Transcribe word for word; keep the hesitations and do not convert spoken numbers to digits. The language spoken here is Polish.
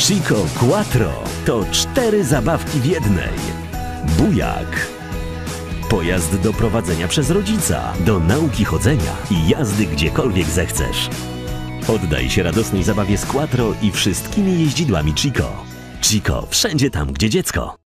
Chico Quattro to cztery zabawki w jednej. Bujak. Pojazd do prowadzenia przez rodzica, do nauki chodzenia i jazdy gdziekolwiek zechcesz. Oddaj się radosnej zabawie z Quattro i wszystkimi jeździdłami Chico. Chico, wszędzie tam, gdzie dziecko.